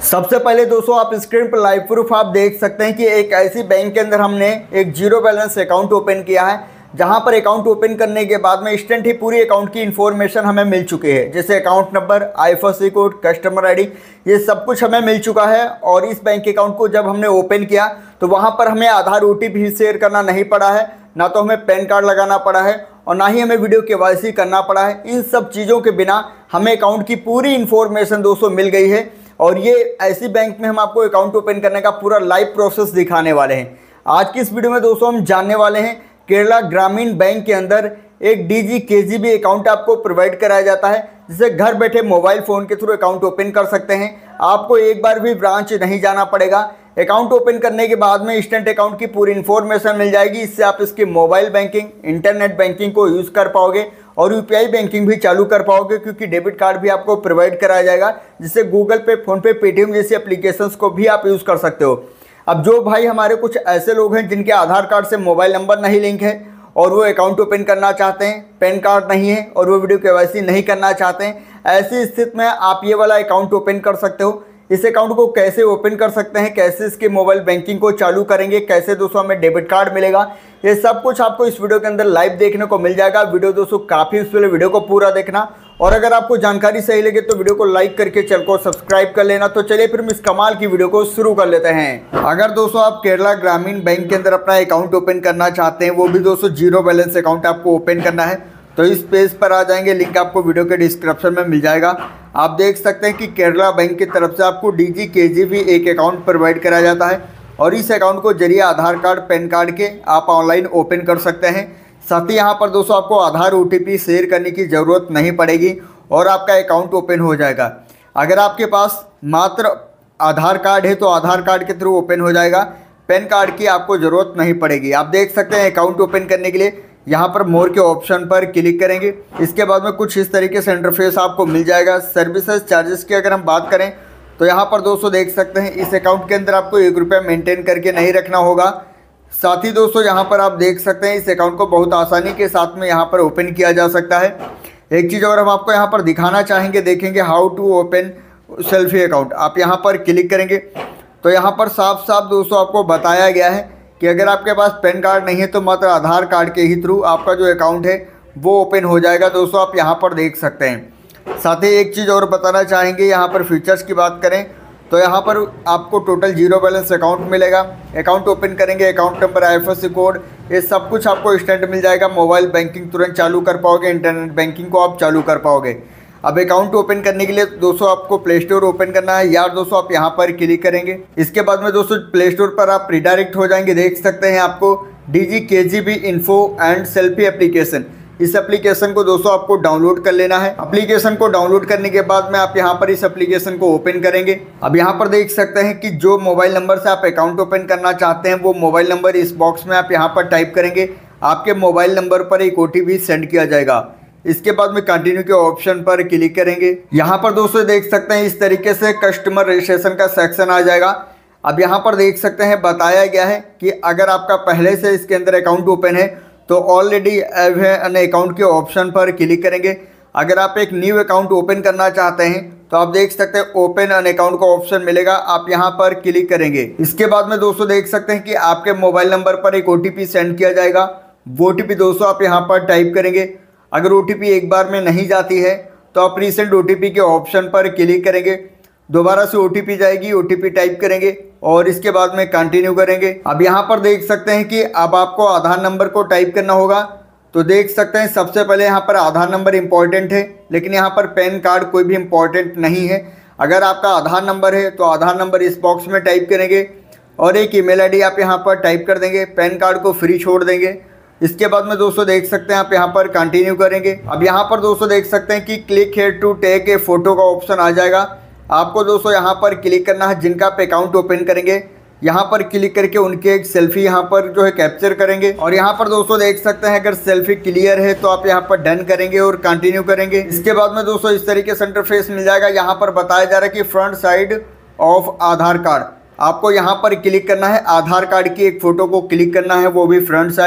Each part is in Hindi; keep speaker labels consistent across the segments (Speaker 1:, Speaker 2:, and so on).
Speaker 1: सबसे पहले दोस्तों आप स्क्रीन पर लाइव प्रूफ आप देख सकते हैं कि एक ऐसी बैंक के अंदर हमने एक जीरो बैलेंस अकाउंट ओपन किया है, जहां पर अकाउंट ओपन करने के बाद में इंस्टेंट ही पूरी अकाउंट की इन्फॉर्मेशन हमें मिल चुकी है, जैसे account number, IFSC code, customer ID, ये सब कुछ हमें मिल चुका है। और इस बैंक अकाउंट को जब हमने ओपन किया तो वहां पर हमें आधार ओटीपी शेयर करना नहीं पड़ा है, ना तो हमें पैन कार्ड लगाना पड़ा है और ना ही हमें वीडियो केवाईसी करना पड़ा है। इन सब चीज़ों के बिना हमें अकाउंट की पूरी इन्फॉर्मेशन दोस्तों मिल गई है। और ये ऐसी बैंक में हम आपको अकाउंट ओपन करने का पूरा लाइव प्रोसेस दिखाने वाले हैं। आज की इस वीडियो में दोस्तों हम जानने वाले हैं केरला ग्रामीण बैंक के अंदर एक DGKGB अकाउंट आपको प्रोवाइड कराया जाता है, जिसे घर बैठे मोबाइल फ़ोन के थ्रू अकाउंट ओपन कर सकते हैं। आपको एक बार भी ब्रांच नहीं जाना पड़ेगा। अकाउंट ओपन करने के बाद में इंस्टेंट अकाउंट की पूरी इन्फॉर्मेशन मिल जाएगी। इससे आप इसकी मोबाइल बैंकिंग, इंटरनेट बैंकिंग को यूज़ कर पाओगे और UPI बैंकिंग भी चालू कर पाओगे, क्योंकि डेबिट कार्ड भी आपको प्रोवाइड कराया जाएगा, जिससे गूगल पे, फ़ोनपे, पेटीएम जैसी एप्लीकेशंस को भी आप यूज़ कर सकते हो। अब जो भाई हमारे कुछ ऐसे लोग हैं जिनके आधार कार्ड से मोबाइल नंबर नहीं लिंक है और वो अकाउंट ओपन करना चाहते हैं, पैन कार्ड नहीं है और वो वीडियो केवाईसी नहीं करना चाहते हैं, ऐसी स्थिति में आप ये वाला अकाउंट ओपन कर सकते हो। इस अकाउंट को कैसे ओपन कर सकते हैं, कैसे इसके मोबाइल बैंकिंग को चालू करेंगे, कैसे दोस्तों हमें डेबिट कार्ड मिलेगा, ये सब कुछ आपको इस वीडियो के अंदर लाइव देखने को मिल जाएगा। वीडियो दोस्तों काफ़ी यूजफुल है, वीडियो को पूरा देखना। और अगर आपको जानकारी सही लगे तो वीडियो को लाइक करके चैनल को सब्सक्राइब कर लेना। तो चलिए फिर हम इस कमाल की वीडियो को शुरू कर लेते हैं। अगर दोस्तों आप केरला ग्रामीण बैंक के अंदर अपना अकाउंट ओपन करना चाहते हैं, वो भी दोस्तों जीरो बैलेंस अकाउंट आपको ओपन करना है, तो इस पेज पर आ जाएंगे, लिंक आपको वीडियो के डिस्क्रिप्शन में मिल जाएगा। आप देख सकते हैं कि केरला बैंक की तरफ से आपको DGKGB एक अकाउंट प्रोवाइड कराया जाता है और इस अकाउंट को जरिए आधार कार्ड, पैन कार्ड के आप ऑनलाइन ओपन कर सकते हैं। साथ ही यहाँ पर दोस्तों आपको आधार OTP शेयर करने की ज़रूरत नहीं पड़ेगी और आपका अकाउंट ओपन हो जाएगा। अगर आपके पास मात्र आधार कार्ड है तो आधार कार्ड के थ्रू ओपन हो जाएगा, पैन कार्ड की आपको ज़रूरत नहीं पड़ेगी। आप देख सकते हैं अकाउंट ओपन करने के लिए यहाँ पर मोर के ऑप्शन पर क्लिक करेंगे। इसके बाद में कुछ इस तरीके से इंटरफेस आपको मिल जाएगा। सर्विसेज चार्जेस की अगर हम बात करें तो यहाँ पर दोस्तों देख सकते हैं इस अकाउंट के अंदर आपको ₹1 मेंटेन करके नहीं रखना होगा। साथ ही दोस्तों यहाँ पर आप देख सकते हैं इस अकाउंट को बहुत आसानी के साथ में यहाँ पर ओपन किया जा सकता है। एक चीज़ और हम आपको यहाँ पर दिखाना चाहेंगे, देखेंगे how to open selfie account. आप यहाँ पर क्लिक करेंगे तो यहाँ पर साफ साफ दोस्तों आपको बताया गया है कि अगर आपके पास पैन कार्ड नहीं है तो मात्र आधार कार्ड के ही थ्रू आपका जो अकाउंट है वो ओपन हो जाएगा। दोस्तों आप यहाँ पर देख सकते हैं। साथ ही एक चीज़ और बताना चाहेंगे, यहाँ पर फीचर्स की बात करें तो यहाँ पर आपको टोटल जीरो बैलेंस अकाउंट मिलेगा। अकाउंट ओपन करेंगे, अकाउंट नंबर, आईएफएससी कोड, ये सब कुछ आपको इंस्टेंट मिल जाएगा। मोबाइल बैंकिंग तुरंत चालू कर पाओगे, इंटरनेट बैंकिंग को आप चालू कर पाओगे। अब अकाउंट ओपन करने के लिए दोस्तों आपको प्ले स्टोर ओपन करना है, यार दोस्तों आप यहाँ पर क्लिक करेंगे। इसके बाद में दोस्तों प्ले स्टोर पर आप रिडायरेक्ट हो जाएंगे। देख सकते हैं आपको DGKGB info and selfie application, इस एप्लीकेशन को दोस्तों आपको डाउनलोड कर लेना है। एप्लीकेशन को डाउनलोड करने के बाद में आप यहाँ पर इस एप्लीकेशन को ओपन करेंगे। अब यहाँ पर देख सकते हैं कि जो मोबाइल नंबर से आप अकाउंट ओपन करना चाहते हैं वो मोबाइल नंबर इस बॉक्स में आप यहाँ पर टाइप करेंगे। आपके मोबाइल नंबर पर एक OTP सेंड किया जाएगा। इसके बाद में कंटिन्यू के ऑप्शन पर क्लिक करेंगे। यहाँ पर दोस्तों देख सकते हैं इस तरीके से कस्टमर रजिस्ट्रेशन का सेक्शन आ जाएगा। अब यहाँ पर देख सकते हैं बताया गया है कि अगर आपका पहले से इसके अंदर अकाउंट ओपन है तो ऑलरेडी एन अकाउंट के ऑप्शन पर क्लिक करेंगे। अगर आप एक न्यू अकाउंट ओपन करना चाहते हैं तो आप देख सकते हैं ओपन एन अकाउंट का ऑप्शन मिलेगा, आप यहाँ पर क्लिक करेंगे। इसके बाद में दोस्तों देख सकते हैं कि आपके मोबाइल नंबर पर एक OTP सेंड किया जाएगा। वो OTP दोस्तों आप यहाँ पर टाइप करेंगे। अगर OTP एक बार में नहीं जाती है तो आप रीसेंट OTP के ऑप्शन पर क्लिक करेंगे। दोबारा से OTP जाएगी, OTP टाइप करेंगे और इसके बाद में कंटिन्यू करेंगे। अब यहाँ पर देख सकते हैं कि अब आपको आधार नंबर को टाइप करना होगा। तो देख सकते हैं सबसे पहले यहाँ पर आधार नंबर इम्पॉर्टेंट है, लेकिन यहाँ पर पैन कार्ड कोई भी इम्पॉर्टेंट नहीं है। अगर आपका आधार नंबर है तो आधार नंबर इस बॉक्स में टाइप करेंगे और एक ईमेल ID आप यहाँ पर टाइप कर देंगे। पैन कार्ड को फ्री छोड़ देंगे। इसके बाद में दोस्तों देख सकते हैं आप यहाँ पर कंटिन्यू करेंगे। अब यहाँ पर दोस्तों देख सकते हैं कि click here to take a photo का ऑप्शन आ जाएगा। आपको दोस्तों यहाँ पर क्लिक करना है। जिनका आप अकाउंट ओपन करेंगे यहाँ पर क्लिक करके उनके एक सेल्फी यहाँ पर जो है कैप्चर करेंगे। और यहाँ पर दोस्तों देख सकते हैं अगर सेल्फी क्लियर है तो आप यहाँ पर डन करेंगे और कंटिन्यू करेंगे। इसके बाद में दोस्तों इस तरीके से इंटरफेस मिल जाएगा। यहाँ पर बताया जा रहा है कि front side of Aadhaar card, आपको यहाँ पर क्लिक करना है। आधार कार्ड की एक फ़ोटो को क्लिक करना है, वो भी फ्रंट साइज।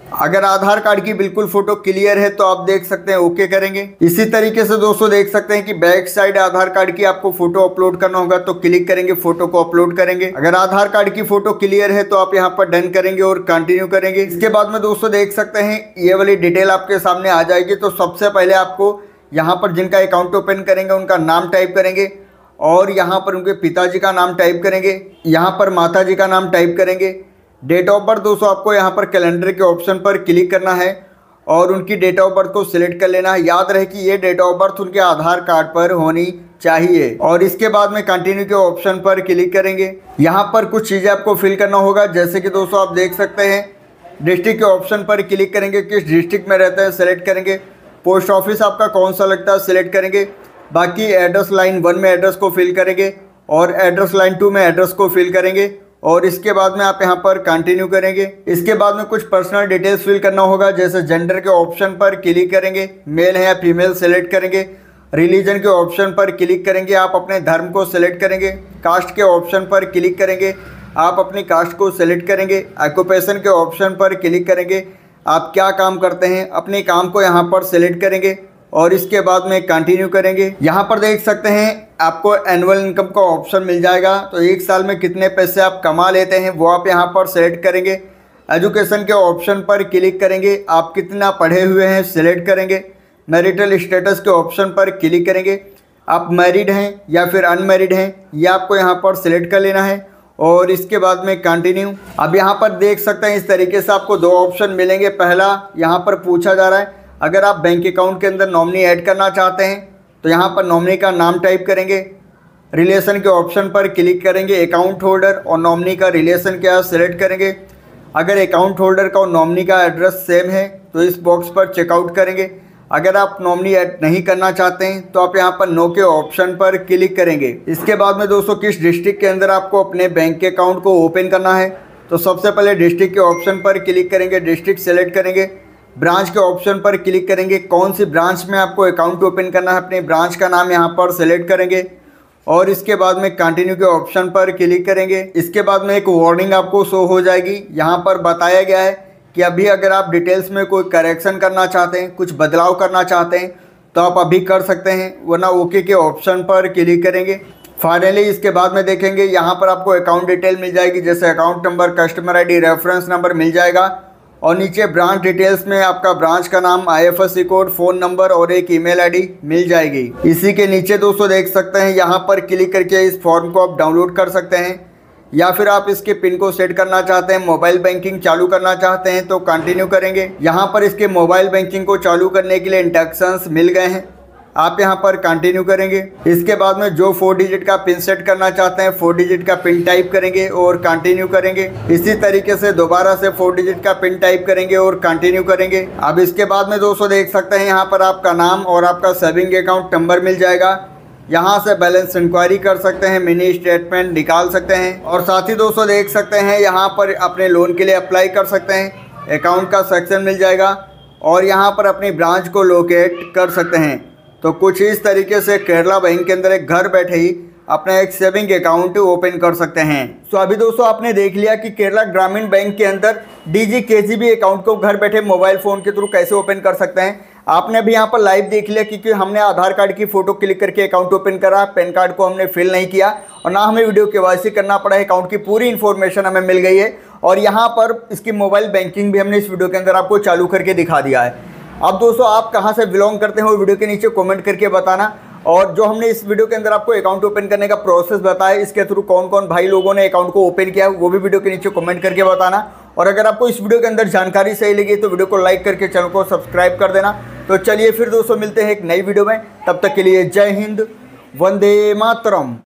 Speaker 1: अगर आधार कार्ड की बिल्कुल फोटो क्लियर है तो आप देख सकते हैं ओके करेंगे। इसी तरीके से दोस्तों देख सकते हैं कि बैक साइड आधार कार्ड की आपको फोटो अपलोड करना होगा तो क्लिक करेंगे, फोटो को अपलोड करेंगे। अगर आधार कार्ड की फोटो क्लियर है तो आप यहाँ पर डन करेंगे और कंटिन्यू करेंगे। इसके बाद में दोस्तों देख सकते हैं ये वाली डिटेल आपके सामने आ जाएगी। तो सबसे पहले आपको यहाँ पर जिनका अकाउंट ओपन करेंगे उनका नाम टाइप करेंगे और यहाँ पर उनके पिताजी का नाम टाइप करेंगे, यहाँ पर माता जी का नाम टाइप करेंगे। डेट ऑफ बर्थ दोस्तों आपको यहाँ पर कैलेंडर के ऑप्शन पर क्लिक करना है और उनकी डेट ऑफ बर्थ को सिलेक्ट कर लेना है। याद रहे कि ये डेट ऑफ बर्थ उनके आधार कार्ड पर होनी चाहिए। और इसके बाद में कंटिन्यू के ऑप्शन पर क्लिक करेंगे। यहाँ पर कुछ चीज़ें आपको फिल करना होगा, जैसे कि दोस्तों आप देख सकते हैं डिस्ट्रिक्ट के ऑप्शन पर क्लिक करेंगे, किस डिस्ट्रिक्ट में रहते हैं सेलेक्ट करेंगे। पोस्ट ऑफिस आपका कौन सा लगता है सिलेक्ट करेंगे। बाकी एड्रेस लाइन 1 में एड्रेस को फिल करेंगे और एड्रेस लाइन 2 में एड्रेस को फिल करेंगे और इसके बाद में आप यहाँ पर कंटिन्यू करेंगे। इसके बाद में कुछ पर्सनल डिटेल्स फिल करना होगा, जैसे जेंडर के ऑप्शन पर क्लिक करेंगे, मेल है या फीमेल सेलेक्ट करेंगे। रिलीजन के ऑप्शन पर क्लिक करेंगे, आप अपने धर्म को सेलेक्ट करेंगे। कास्ट के ऑप्शन पर क्लिक करेंगे, आप अपनी कास्ट को सेलेक्ट करेंगे। ऑक्यूपेशन के ऑप्शन पर क्लिक करेंगे, आप क्या काम करते हैं अपने काम को यहाँ पर सेलेक्ट करेंगे और इसके बाद में कंटिन्यू करेंगे। यहाँ पर देख सकते हैं आपको एनुअल इनकम का ऑप्शन मिल जाएगा, तो एक साल में कितने पैसे आप कमा लेते हैं वो आप यहाँ पर सेलेक्ट करेंगे। एजुकेशन के ऑप्शन पर क्लिक करेंगे, आप कितना पढ़े हुए हैं सिलेक्ट करेंगे। मैरिटल स्टेटस के ऑप्शन पर क्लिक करेंगे, आप मैरिड हैं या फिर अनमैरिड हैं ये आपको यहाँ पर सिलेक्ट कर लेना है और इसके बाद में कंटिन्यू। अब यहाँ पर देख सकते हैं इस तरीके से आपको 2 ऑप्शन मिलेंगे। पहला यहाँ पर पूछा जा रहा है अगर आप बैंक अकाउंट के अंदर नॉमिनी ऐड करना चाहते हैं तो यहाँ पर नॉमिनी का नाम टाइप करेंगे। रिलेशन के ऑप्शन पर क्लिक करेंगे, अकाउंट होल्डर और नॉमिनी का रिलेशन क्या है सिलेक्ट करेंगे। अगर अकाउंट होल्डर का और नॉमिनी का एड्रेस सेम है तो इस बॉक्स पर चेकआउट करेंगे। अगर आप नॉमिनी ऐड नहीं करना चाहते हैं तो आप यहाँ पर नो के ऑप्शन पर क्लिक करेंगे। इसके बाद में दोस्तों किस डिस्ट्रिक्ट के अंदर आपको अपने बैंक के अकाउंट को ओपन करना है तो सबसे पहले डिस्ट्रिक्ट के ऑप्शन पर क्लिक करेंगे, डिस्ट्रिक्ट सेलेक्ट करेंगे। ब्रांच के ऑप्शन पर क्लिक करेंगे, कौन सी ब्रांच में आपको अकाउंट ओपन करना है अपने ब्रांच का नाम यहाँ पर सेलेक्ट करेंगे और इसके बाद में कंटिन्यू के ऑप्शन पर क्लिक करेंगे। इसके बाद में एक वार्निंग आपको शो हो जाएगी। यहाँ पर बताया गया है कि अभी अगर आप डिटेल्स में कोई करेक्शन करना चाहते हैं, कुछ बदलाव करना चाहते हैं तो आप अभी कर सकते हैं, वरना ओके के ऑप्शन पर क्लिक करेंगे। फाइनली इसके बाद में देखेंगे यहाँ पर आपको अकाउंट डिटेल मिल जाएगी, जैसे account number, customer ID, reference number मिल जाएगा और नीचे ब्रांच डिटेल्स में आपका ब्रांच का नाम, IFSC कोड, फ़ोन नंबर और एक ईमेल आईडी मिल जाएगी। इसी के नीचे दोस्तों देख सकते हैं यहाँ पर क्लिक करके इस फॉर्म को आप डाउनलोड कर सकते हैं या फिर आप इसके पिन को सेट करना चाहते हैं, मोबाइल बैंकिंग चालू करना चाहते हैं तो कंटिन्यू करेंगे। यहाँ पर इसके मोबाइल बैंकिंग को चालू करने के लिए इंस्ट्रक्शंस मिल गए हैं, आप यहाँ पर कंटिन्यू करेंगे। इसके बाद में जो 4 डिजिट का पिन सेट करना चाहते हैं 4 डिजिट का पिन टाइप करेंगे और कंटिन्यू करेंगे। इसी तरीके से दोबारा से 4 डिजिट का पिन टाइप करेंगे और कंटिन्यू करेंगे। अब इसके बाद में दोस्तों देख सकते हैं यहाँ पर आपका नाम और आपका सेविंग अकाउंट नंबर मिल जाएगा। यहाँ से बैलेंस इंक्वायरी कर सकते हैं, मिनी स्टेटमेंट निकाल सकते हैं और साथ ही दोस्तों देख सकते हैं यहाँ पर अपने लोन के लिए अप्लाई कर सकते हैं। अकाउंट का सेक्शन मिल जाएगा और यहाँ पर अपनी ब्रांच को लोकेट कर सकते हैं। तो कुछ इस तरीके से केरला बैंक के अंदर एक घर बैठे ही अपना एक सेविंग अकाउंट ओपन कर सकते हैं। तो अभी दोस्तों आपने देख लिया कि केरला ग्रामीण बैंक के अंदर DGKCB अकाउंट को घर बैठे मोबाइल फ़ोन के थ्रू कैसे ओपन कर सकते हैं। आपने भी यहाँ पर लाइव देख लिया क्योंकि हमने आधार कार्ड की फ़ोटो क्लिक करके अकाउंट ओपन करा, पैन कार्ड को हमने फिल नहीं किया और ना हमें वीडियो KYC करना पड़ा है। अकाउंट की पूरी इन्फॉर्मेशन हमें मिल गई है और यहाँ पर इसकी मोबाइल बैंकिंग भी हमने इस वीडियो के अंदर आपको चालू करके दिखा दिया है। अब दोस्तों आप कहाँ से बिलोंग करते हैं वो वीडियो के नीचे कमेंट करके बताना और जो हमने इस वीडियो के अंदर आपको अकाउंट ओपन करने का प्रोसेस बताया, इसके थ्रू कौन कौन भाई लोगों ने अकाउंट को ओपन किया वो भी वीडियो के नीचे कमेंट करके बताना। और अगर आपको इस वीडियो के अंदर जानकारी सही लगी तो वीडियो को लाइक करके चैनल को सब्सक्राइब कर देना। तो चलिए फिर दोस्तों मिलते हैं एक नई वीडियो में, तब तक के लिए जय हिंद, वंदे मातरम।